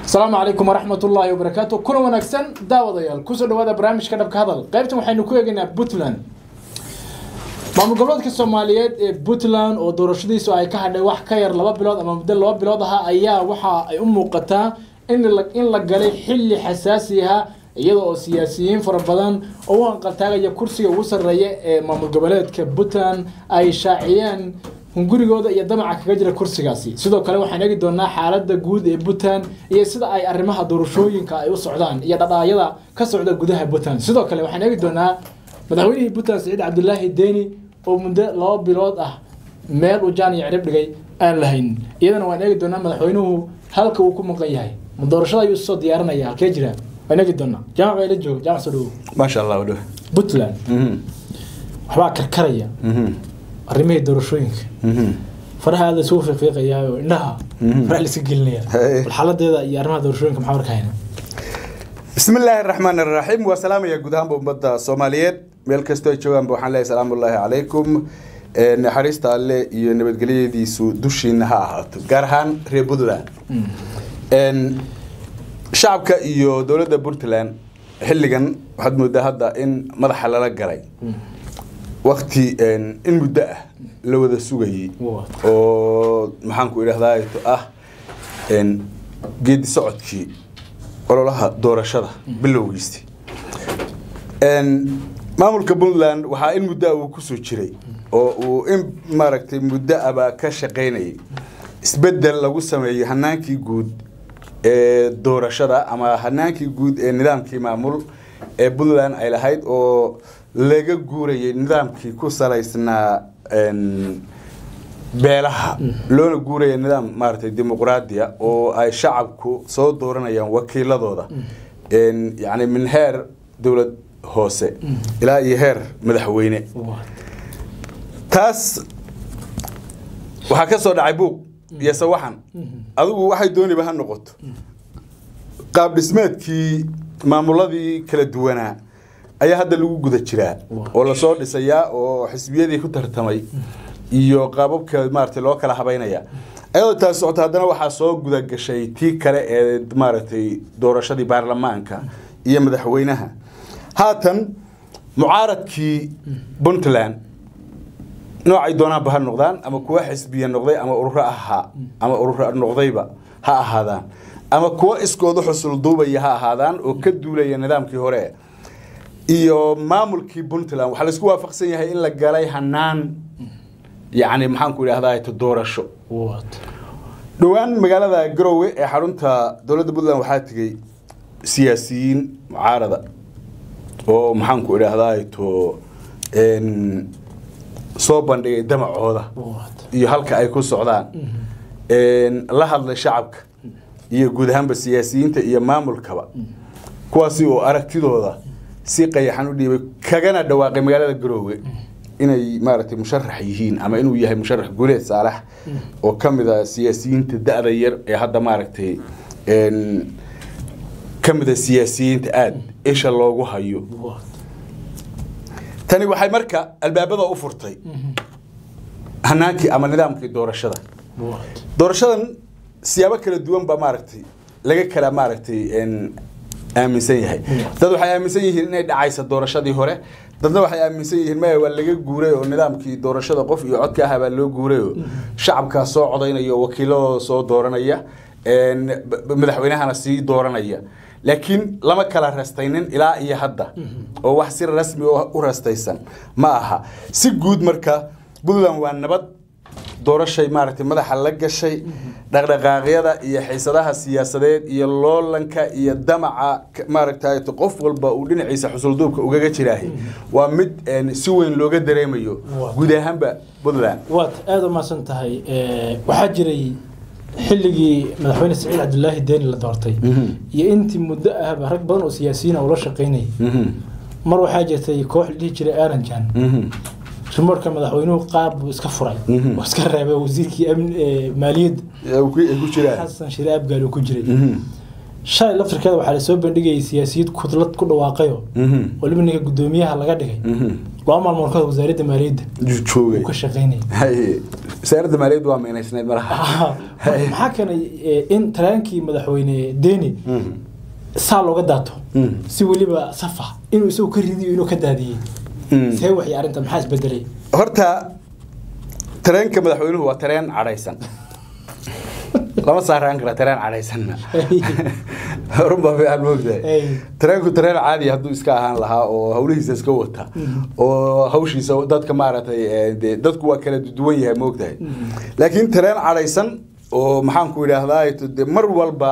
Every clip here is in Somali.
السلام عليكم ورحمة الله وبركاته. كنا ونكسن داوديال كوسو دوادا برامج كدب كهذا قيبتهم وحين كويجنا بوتلاند maamul goboleedka Soomaaliyeed ee Puntland oo doorashadiisu ay ka hadhay wax ka yar 2 bilood ama muddo 2 bilood ah ayaa waxa ay u muuqataa in la galay xilli xasaasi ah iyadoo siyaasiyiin fara badan oo aan qaltaagaya kursiga ugu sareeya ee maamul goboleedka Puntland ay shaaciyeen hungurigooda iyo damaca kaga jira kursigaasi sidoo kale waxaan eegi doonaa xaaladda guud ee Puntland iyo sida ay arrimaha doorashooyinka ay u socdaan iyo dhaqaaqyada ka socda gudaha Puntland sidoo kale waxaan eegi doonaa madaxweynihii Puntland Saciid Cabdullaahi Deeni oo muddo 2 bilood ah meel uu jaan iyo cirib dhigay aan lahayn iyadana waan eegi doonaa madaxweynuhu halka uu ku maqan yahay doorashada ayuu soo diyaarinaya halkee jira waan eegi doonaa jaamac ay la joogo jaamac soo dhaw ma sha Allah wado Puntland waxba karkaraya arrimaha doorashooyinka faraha la soo fiiqaya oo indhaha faraha la isgelinaya xaaladeeda iyo arrimaha doorashooyinka maxaa warkayna bismillaahir rahmaanir rahiim wa salaam ya gudahan ummadda Soomaaliyeed meel kasto ay joogan waxaan leeyahay salaamu alaykum naxariista alle iyo nabadgelyadiisu dushiina ha ahaato gaar ahaan reer Puntland shacabka iyo dawladda Puntland xilligan waxaad moodaa hadda in madaxa lala galay waqti in muddo ah la wada sugayay oo maxaan ku ilaahay geedi socodkii ololaha doorashada bilowgiisii maamulka Puntland waxa in muddo uu ku soo jiray oo uu in maaragtay muddo aba ka shaqeynay isbedel lagu sameeyay hanaankii guud ee doorashada ama hanaankii guud ee nidaamkii maamul ee Puntland ay lahayd oo laga guurayay nidaamkii ku salaysnaa beelaha loona guurayay nidaam maaragtay dimuqraadiya oo ay shacabku soo dooranayaan wakiiladooda yani min heer dawlad hoose ilaa iyo heer madaxweyne taas waxa ka soo dhacay buuq iyo sawaxan adigu waxay doonayba ha noqoto qaab dhismeedkii maamuladii kala duwanaa ayaa hadda lagu guda jiraa oo la soo dhisayaa oo xisbiyadii ku tartamay iyo qaababka maartay loo kala habeynaya ayadoo taas socota haddana waxa soo guda gashay tii kale ee maartay doorashadii baarlamaanka iyo madaxweynaha haatan mucaaradkii Puntland noocay doonaan ba ha noqdaan ama kuwa xisbiya noqday ama urur aha ama urur noqdayba ha ahaadaan ama kuwa iskooda xusul duubaya ha ahaadaan oo ka duulaya nidaamkii hore iyo maamulkii Puntland waxa la isku waafaqsan yahay in la galay hanaan yani maxaan ku ilaahay doorasho dhawaan magaalada Garowe ee xarunta dawladda Puntland waxa tagay siyaasiyiin mucaarada oo maxaan ku ilaahay soo bandhigay damacooda iyo halka ay ku socdaan la hadlay shacabka iyo guud ahaanba siyaasiyiinta iyo maamulkaba kuwaasi oo aragtidooda si qayaxan u dhiibay kagana dhawaaqay magaalada Garowe inay maaragtay musharax yihiin ama inuu yahay musharax Guuleed Saalax oo kamid ah siyaasiyiinta da'da yar ee hadda maaragtay kamid ah siyaasiyiinta aad isha loogu hayo tani waxay marka albaabada u furtay hanaankii ama nidaamkii doorashadan siyaabo kala duwan ba maaragtay laga kala maaragtay aaminsan yahay dad waxay aaminsan yihiin inay dhacayso doorashadii hore dadna waxay aaminsan yihiin ma waa laga guuray oo nidaamkii doorashada qof iyo codka ah baa loo guuray oo shacabka soo codeynayo wakiilada soo dooranaya madaxweynahana sii dooranaya laakiin lama kala rastaynin ilaa iyo hadda oo wax si rasmi u rastaysan ma aha si guud marka Puntland waa nabad doorashay maaragtay madaxa la gashay dhaqdhaqaaqyada iyo xiisadaha siyaasadeed iyo loolanka iyo damaca maaragtay qof walba uu dhinaciisa xusul duubka uga jiraahay waa mid si weyn looga dareemayo guud ahaanba Puntland waad aad u maasan tahay waxa jiray xilligii madaxweyne Saciid Cabdullaahi Deeni la doortay iyo intii muddo ah rag badan oo siyaasiyiin oo la shaqeynay mar waxa jirtay koox la jiray Aranjan marka madaxweynuhu qaab iska furay oo iska reebay wasiirkii maaliyadda ku jiray Xasan Shiraab gaal ku jiray shay laftirkeeda waxa la soo bandhigay siyaasiyad kudlad ku dhawaaqayo waliba ninka gudoomiyaha laga dhigay loo maalmood wasaaradda maaliyadda joogay ka shaqeynay wasaaradda maaliyadda waa meenaysnayd malaha maxaa keenay in taraankii madaxweyne Deni saa looga daato si waliba safa inuu isoo ka ridiyo inuu ka daadiyay see waxay arinta maxaa isbedelay horta tareenka madaxweynuhu waa tareen cadhaysan lama saaraan kara tareen cadhaysanna runba fiican moogtahay tareenku tareen caadi hadduu iska ahaan lahaa oo hawlihiisa iska wata oo hawshiisa dadka maaragtay dadku waa kala duwan yahay moogtahay laakiin tareen cadhaysan oo maxaan ku idhaahdaa mar walba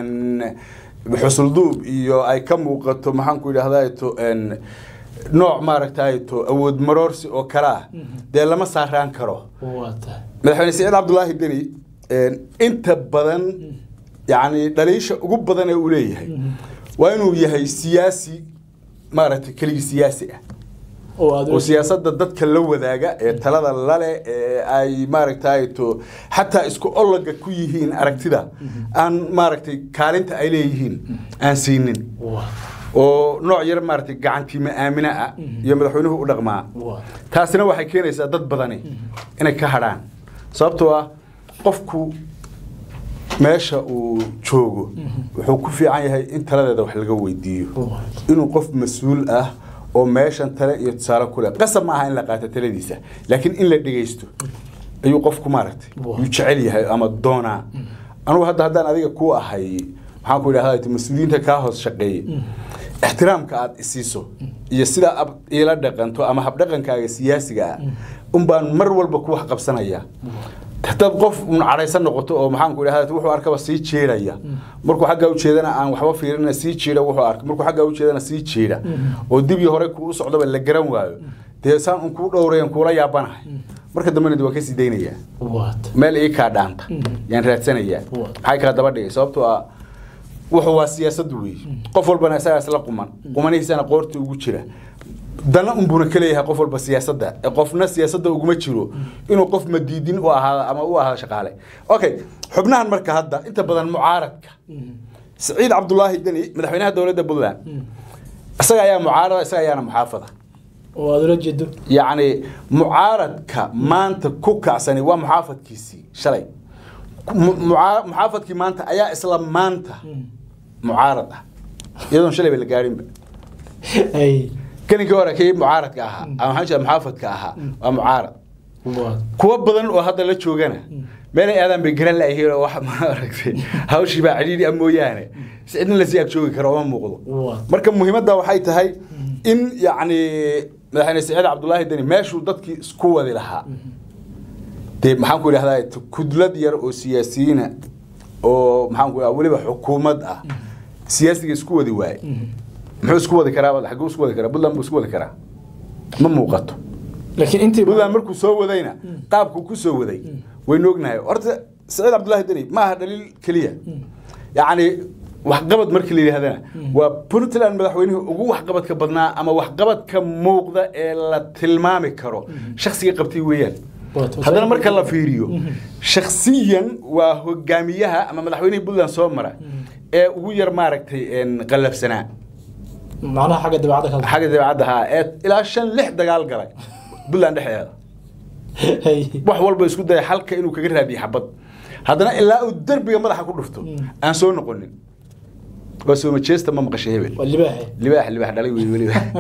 xusulduub iyo ay ka muuqato maxaan ku idhaahdaa nooc maaragtay awood maroorsi oo kala dee lama saaraan karo madaxweyne Saciid Cabdullaahi Deni inta badan يعني دليش أقوب بدنا أوليه وإنه يهي سياسي مارت كلي سياسي وسياسات ضد كلو ذاك تلاذا اللالة أي مارك تايتو حتى إسكو الله كويهين أركتدا أن مارك كارنت أيليهين أن سينين ونوع ير مارك قعنتي مآمنة يمدحونه ودغما تاسنا واحد كين يس ضد بدني إنك كهران صابتوا قفكو meesha uu joogo wuxuu ku fiican yahay in taladeeda wax laga weydiiyo inuu qof mas'uul ah oo meeshan tale iyo tusaale ku leh qasab ma aha in la qaato taladiisa laakiin in la dhageysto ayuu qofku maaragtay uu jecel yahay ama doona anigu haddaan adiga ku ahay waxaan ku idhaahdaa mas'uuliyiinta ka hoos shaqeeyay ixtiraamka aad isiiso iyo sida ila dhaqanto ama hab dhaqankaaga siyaasiga ah baan mar walba ku wax qabsanaya dad qof caraysan noqoto oo maxaan ku idhaahdaa wuxuu arkaba sii jeedaya markuu xagga u jeedana aan waxba fiirina sii jeeda wuxuu ark markuu xagga u jeedana sii jeeda oo dib hore ku u socdaba la garan waayo deesaan ku dhowreen kula yaabanahay marka dambena waa ka sii deynaya meel ay ka dhaanta yaan raadsanaya maxay ka daba dhigay sababtoo ah wuxuu waa siyaasad weey qof walbana isaga la qumanihiisana qoorta ugu jira dana umbuna kaleeyahay qof walba siyaasadda qofna siyaasadda ugu ma jiro inuu qof madiidin u ahaa ama u ahaa shaqaale okay xubnahan marka hadda inta badan mucaaradka Saciid Cabdullaahi Deni madaxweynaha dawladda Puntland isaga ayaa mucaarada isaga ayaana muxaafada oo adula jeedo yani mucaaradka maanta ku kacsani waa muxaafadkiisii shalay muxaafadkii maanta ayaa isla maanta mucaarad ah iyadoo shalay la gaarin ay كان كورا كي معارض كأها أو حاجة محافظ كأها ومعارض كوا بدن وهذا اللي شوجنا بين آدم بيجرن لا هي واحد معارض هاوش يبقى عديد أمو يعني سيدنا لسياق شوي كروان مغلو مركب مهمة ده وحيت هاي إن يعني مثلا سعيد عبد الله الدني ماشوا ضدك سكوة ذي لها طيب محمد كل هذا كدلة ير سياسيين أو محمد كل أولي بحكومة سياسي سكوة ذي واي محو سكوة ذكرها ولا حقو سكوة ذكرها بلان سكوة ذكرها ما موقته لكن أنت بلان مركو سووا ذينا قابكو كسووا ذي وينوجنا أرد سعيد عبد الله الدني ما هذا دليل كلية يعني وحقبت مركلي هذا وبنتلان مدحوينه وحقبت كبدنا أما وحقبت كموقدة إلا تلمامي كرو شخصية قبتي ويان هذا المركل الله فيريو شخصيا وهو جاميها أما مدحوينه بلان صومرة وير ماركتي إن قلب سنة معناها حاجة دي بعدها إلى 5-6 دقائق قري بلان دحيا وحول بيسكت ده حلقة إنه كجر هذه حبط هذا إلا الدرب يوم راح أقول رفته أنا سوي نقولين بس هو متشيست ما مقشة هبل اللي باح دليل واللي باح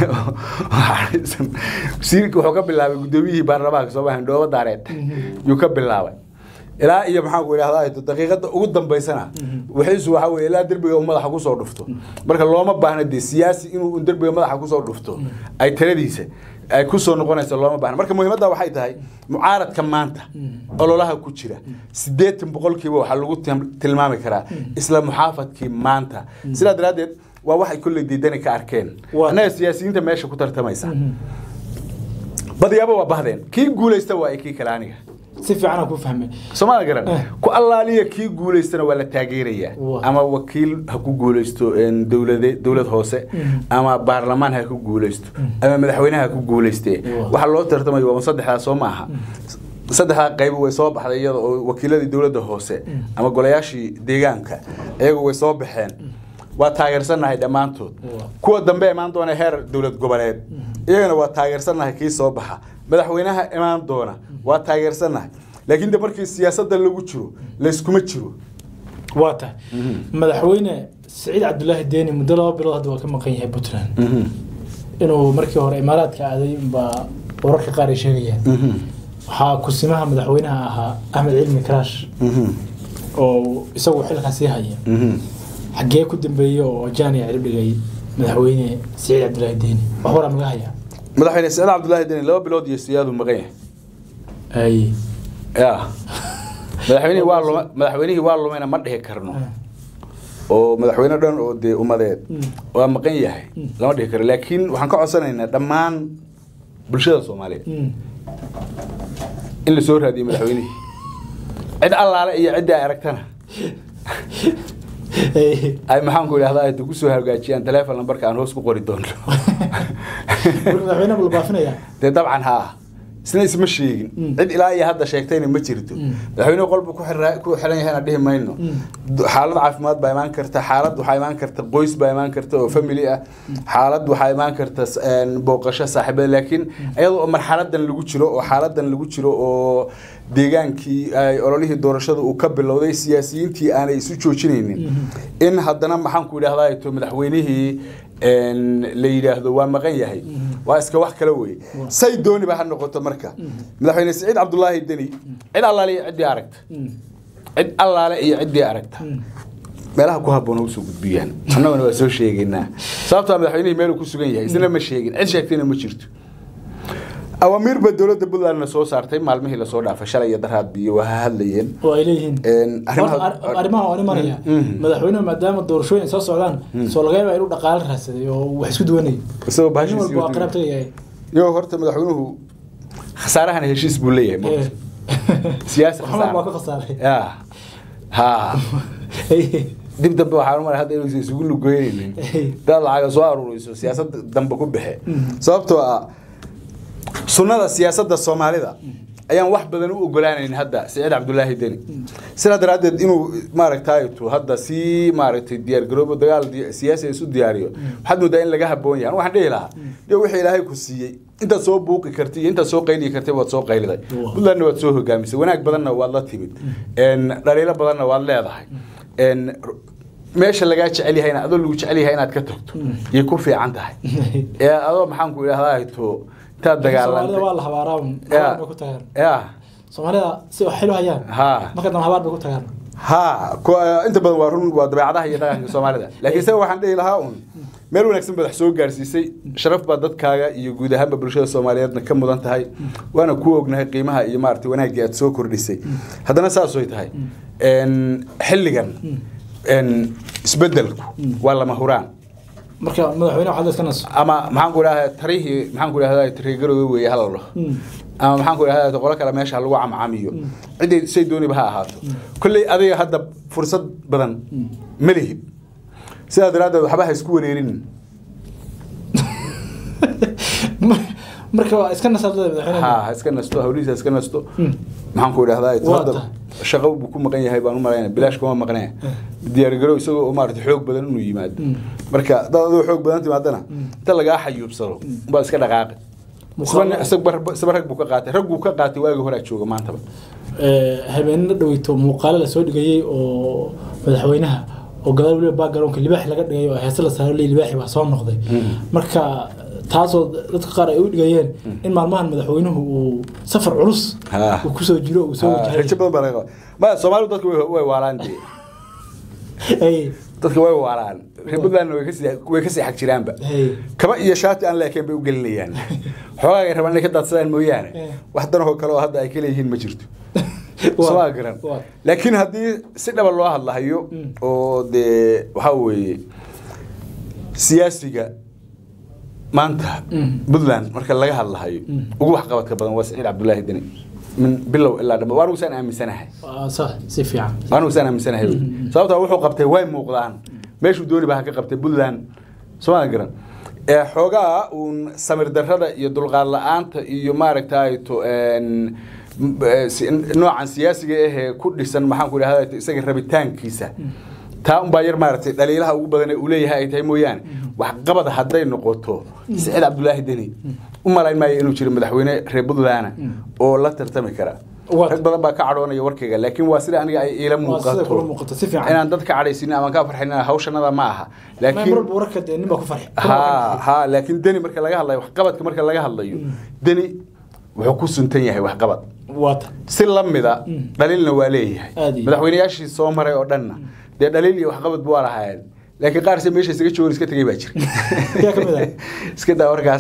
سيرك وحكب الله قدوميه برباك صباح ندوة دارت يكب الله إلا إيه محاول هذا الدقيقة قدام بيسنا وحيس وحاول إلا درب يوم راح أقول صور رفته برك الله ما بحنا دي سياسي إنه درب يوم راح أقول صور رفته أي ترديسه أي كوسو نقول نسأل الله ما بحنا برك مهمة ده وحيد هاي معارض كمانته قالوا لها كوتشرة سديت بقول كي وحلقت تلمامي كرا إسلام محافظ كمانته سلا درادت وواحد كل ديدني كأركان أنا السياسيين تماشى كتر تميسا بدي أبغى بعدين كي يقول استوى كي كلامي سيف أنا كوفهمه سمعنا قرن كو الله ليه كي يقول استنا ولا تاجيرية أما وكيل هكو يقول استو إن دولة هوسة أما برلمان هكو يقول استو أما مدحوينها هكو يقول استي وحلو ترتمي ومصدق هذا سماها saddexda qayb way soo baxday iyada oo wakiiladii dawladda hoose ama golayaashii deegaanka iyagu way soo baxeen waa taageersanahay dhamaantood kuwa dambe imaan doona heer dawlad goboleed iyagana waa taageersanahay kii soo baxa madaxweynaha imaan doona waa taageersanahay laakiin de markii siyaasadda lagu jiro la iskuma jiro واضح مدحوينه سعيد عبد الله الديني مدلوا بلاد waa ka maqan yahay Puntland inuu markii hore imaaraadka aaday ba wararka qaar ay sheegayaan waxa ku simaha madaxweynaha ahaa Ahmed Cilmi Karash oo isagu xilka sii haya xagee ku dambeeyay oo jaani cirib dhigay madaxweyne Sa'id Abdullahi Diini wax wara ma haya madaxweyne Sa'id Abdullahi Diini laba bilood iyo siyaadu maqan yahay ay madaxweynihi waa lumayna ma dhihi karno oo madaxweyne dhan oo de umadeed waa maqan yahay lama dhihi karo laakiin waxaan ka codsanaynaa dhammaan bulshada Soomaaliyeed in la soo raadiyo madaxweynihi cid allaale iyo cid ay aragtana ay maxaan ku yiraahdaa ay ku soo hagaajiyaan telefoon numberka aan hoos ku qori doono madaxweyne bal baafinaya dabcan isna isma sheegin cid ilaa ay hadda sheegtayna ma jirto madaxweynuhu qolbu ku xiran yahay dhihi mayno xaalad caafimaad baa imaan karta xaalad waxa imaan karta qoys baa imaan karta oo family ah xaalad waxa imaan karta booqasho saaxiibada laakiin ayadoo marxaladan lagu jiro oo xaaladan lagu jiro oo deegaankii ay ololihii doorashada uu ka bilowday siyaasiyiintii aanay isu joojinaynin in haddana maxaan ku yiraahdaa ay to madaxweynihii la yiraahdo waa maqan yahay waa iska wax kala weey say dooni ba ha noqoto marka madaxweyne Sa'id Abdullahi Diini cid allaale iyo cid aragta meelaha ku haboon oo soo gudbiyaan annaguna waa soo sheegaynaa sababta madaxweynaha meel ku sugan yahay isna ma sheegin cid sheegtayna ma jirto awamir ba dawladda Puntland soo saartay maalmihii la soo dhaafay shalay iyo daraad biyo waxa hadlayeen oo ay leeyihiin arrimaha maraya madaxweynaha maadaama doorashooyin soo socdaan soo laga yaabaa inuu dhaqaale raadsaday oo wax isku duwanay isagoo baashiis waa qarabtay yo horta madaxweynuhu khasaarahan heshiis buu leeyahay siyaasi khasaaray dib dambe waxaan maray hadda inuu isugu lugeeyeen dad lacag soo aruuriso siyaasad dambe ku bixi sababtoo sunnada siyaasadda Soomaalida ayaan wax badan u ogolaanayn hadda Sa'id Abdullahi Diini sida daraadeed inuu maaragtay hadda si maaragtay diyaar garoobo dagaal siyaasi isu diyaariyo waxaad moodaa in laga haboon yahay waxaan dhihi lahaa wixii Ilaahay ku siiyay inta soo buuqi kartay inta soo qayli kartay waad soo qayliday Puntland waad soo hogaamisay wanaag badanna waad la timid dhaliilo badanna waad leedahay meesha laga jecel yahayna adoo lagu jecel yahay inaad ka tagto iyo ku fiican tahay adoo maxaan ku yiraahdaa ta dagaalantay waa la habaaraan ku tagaan Soomaalida si xil hayaan marka dad habaar ku tagaan inta badan waa run waa dabeecadaha iyo dhaqanka Soomaalida laakiin se waxaan dhihi lahaa meel wanaagsan bad soo gaarsiisay sharaf baa dadkaaga iyo guud ahaan bulshada Soomaaliyeedna ka mudan tahay waana ku ognahay qiimaha iyo maartay wanaagga aad soo kordhisay haddana saas way tahay xilligan isbedelku waa lama huraan marka madaxweynaha waxa iska nas ama maxaan ku yiraahdaa tariigarooda weey halalo ama maxaan ku yiraahdaa qolo kale meesha lagu camcamiyo cidii say dooni ba ha ahaato kulli adiga hadda fursad badan malihib sida daraadad waxba isku wareerin marka iska nasabada madaxweynaha iska nasto hawliisa iska nasto maxaan ku yiraahdaa shaqo buu ku maqan yahay baan u maleeynaa bilaash kuma maqnaa diyaar garow isagoo maartay xoog badan inuu yimaado marka dadadu xoog badan timaadana inta laga xayuubsado baa iska dhaqaaqay sabar buu ka qaatay waagi hore jooga maanta habeenna dhaweyto muuqaal la soo dhigayay oo madaxweynaha oo gadaal waliba background-ka libaax laga dhigay oo heeso la saaray libaaxi waa soo noqday marka taasoo dadka qaar ay u dhigayeen in maalmahan madaxweynuhu uu safar culus uu ku soo jiro uu soo wajahay rajada badan ma Soomaalidu dadku way waalaantay dadku way waalaan Puntland way ka sii xaq jiraanba kaba iyo shaati aan leeyahay bay u gelinayaan xoogay rabaan ka dadsadaan mooyaane wax dan oo kale oo hadda ay kala yihiin ma jirto soo garan laakiin hadii si dhab loo hadlahayo oo de waxa weeye siyaasiga maanta Puntland marka laga hadlahayo ugu wax qabadka badan waa Sa'id Abdullahi Diini من بلو إلا دم وارو سنة أمي سنة هاي صح سيفيان وارو سنة أمي سنة هاي صوتها وحو قبته وين موقعان ماشي دوري بهاك قبته بلدان سواء قرن حوجا ونسمر درهذا يدل قال أنت يمارك تايتو إن noocan siyaasiga ah ku dhisan maxaan ku idhahdaa isaga rabitaankiisa taa un baa yar maaragtay dhaliilaha ugu badan ee uu leeyahay ay tahay mooyaane wax qabad hadday noqoto Saciid Cabdullaahi Deni u malayn maayo inuu jiro madaxweyne reer Puntland oo la tartami kara rag badan baa ka cadhoonaya warkayga laakiin waa sida aniga ay ila muuqato inaan dadka cadhaysin ama ka farxinaa hawshanada ma aha laakiin mar warka Deni ma ku farxi ha laakiin Deni marka laga hadlayo wax qabadka marka laga hadlayo Deni wuxuu ku suntan yahay wax qabad wata si lamida dhaliilna waa leeyahay madaxweynayaashii soo maray oo dhanna dee dhaliil iyo wax qabad buu lahaayeen laakiin qaar si meesha isaga joogan iska tagay baa jira yaa kamida iska daa warkaas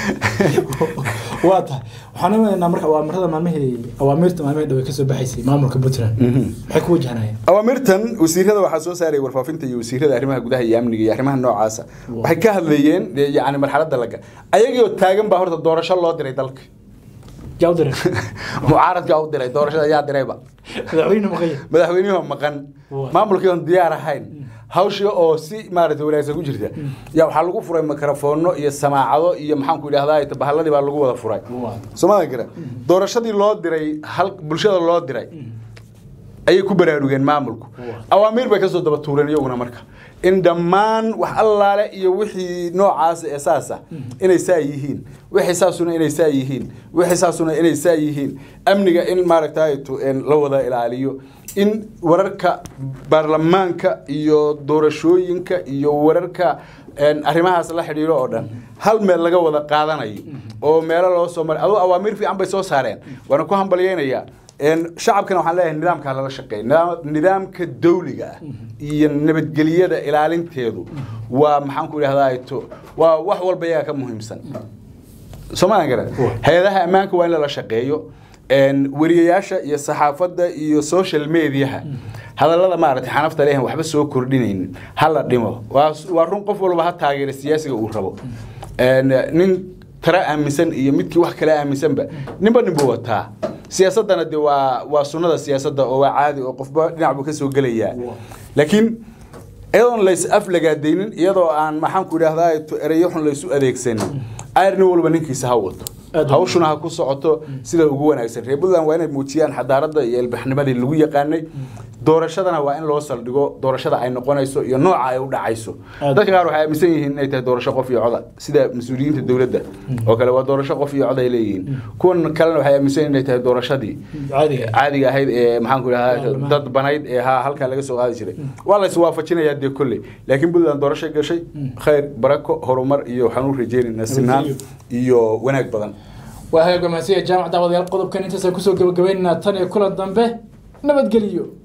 wata waxaan imaanaa marka awaamirada maalmihii dhow ka soo baxaysay maamulka Puntland maxay ku wajahanayeen awaamirtan wasiirada waxa soo saaray warfaafinta iyo wasiirada arrimaha gudaha iyo amniga iyo arrimaha noocaas waxay ka hadlayeen yaani marxaladda laga ayagoo taagan baa horta doorasho loo diray dalka جودر معارض جودر دورشة يا دريبة مدحوينه مقن ما ملكيهم ديار هين هاوشي أو سي مارد ولا يسوي جرده يا وحلقوا فراي ميكروفون يا سماعة يا محمد كل هذا يتبهلا دي بحلقوا هذا فراي سمعنا كده دورشة دي الله دري حلق بلشة الله دري أي كبر يروجن ما ملكه أوامر بكسر دبتورن يومنا مركا إن دمان وحلا لا يوحي نوع أساسا إن يسايهين وحساسنا إن يسايهين وحساسنا إن يسايهين أمنية إن ماركتايتو إن لوضع إلى عليو إن وررك برلمانك يو دورشوينك يو وررك إن أرمها صلاح ديرو أردن هل ملقا وذا قادنا أو ميلا لو سمر أو أوامر في عم بيسوس هارين وأنا كوهم بلينا يا إن شعب كانوا حلاه النظام كان على شقين نظام كدولي النبت جلية إلى علين تيدو ومحن كل هذا يتو وحول بيا كمهم سن سمعنا كده هذا أمانك وين لا شقيه إن ورياشة الصحافة السوشيال ميديا هذا لا ما رت حنفت عليهم وحبس سو كردين هلا ديمو وارون قفلوا بها تاجر السياسي وقربوا إن نين ترى أمسن يمتك واحد كلام أمسن بقى نبوتها سياستنا دي وسنة السياسة أو عادي وقف نلعب كسو قليا لكن أيضا ليس أفلق الدين يضع عن محن كل هذا ريحهم ليسوا أذيك سنة أرنو ولا بنكي سهوت هوشنا هكوس عطوا سيدا وجوانا يصير يقول لهم وين الموتيان حضارة يلبحنا بدي اللي يقاني دورشتنا وين لوصل دقو دورشة عين نقونا يسو ينوع عيود عيسو ده كانوا هاي مسيين هنا دورشة قفي عضا سيدا مسؤولين الدولة ده وكلوا دورشة قفي عضا إليين كون كلنا هاي مسيين هنا دورشة دي عادي هاي محن كل هذا ضد بنايد ها هل كان لقى سؤال شيء والله سوافتنا يدي كله لكن بدنا دورشة شيء خير بركة هرمر يو حنور رجال الناس يو وناك بدن وهي جماعة جامعة دعوة القضب كان أنت سيكون جبيننا تاني كل الضنبه نبت قليو